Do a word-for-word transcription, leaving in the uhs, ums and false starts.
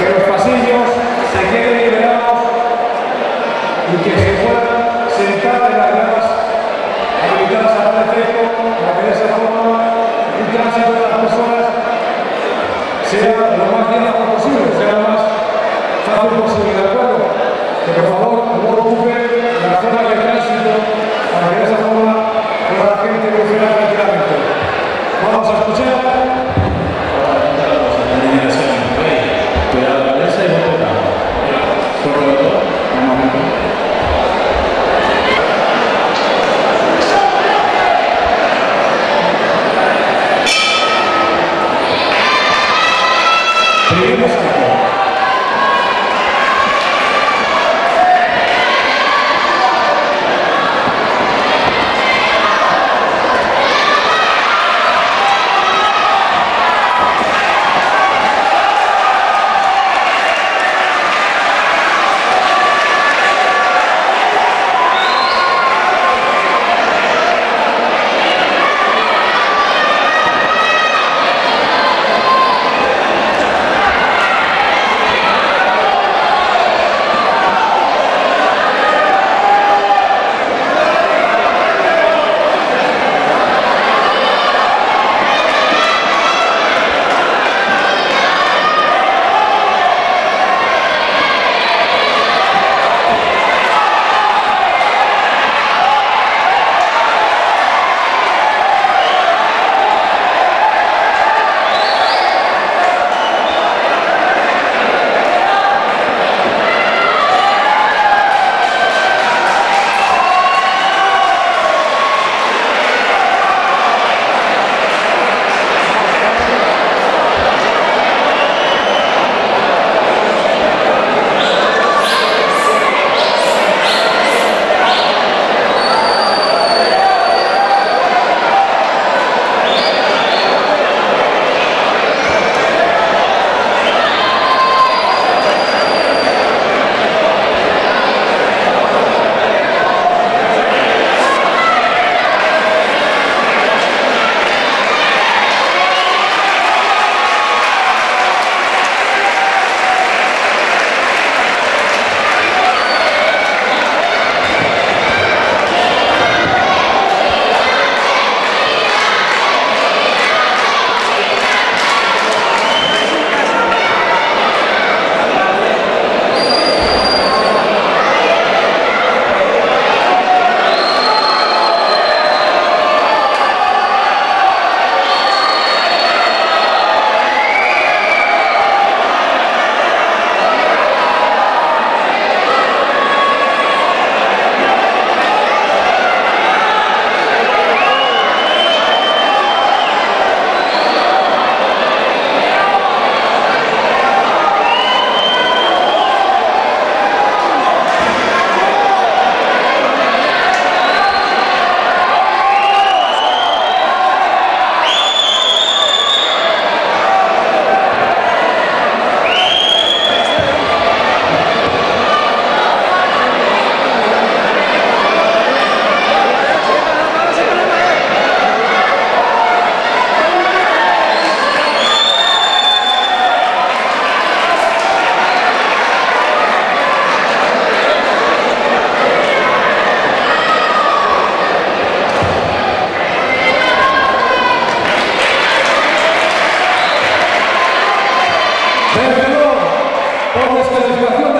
que los pasillos se queden liberados y que se puedan sentar en las gradas habilitadas al efecto para que de esa forma el tránsito de las personas sea lo más diálogo posible, sea lo más fácil posible, ¿de acuerdo? Que por favor no ocupen las zonas de tránsito para que de esa forma pueda la gente funcionar tranquilamente. Vamos a escuchar. Cuidado, la cabeza y no toca. Sobre todo, vamos a ver. Primer salto. Por descalificación.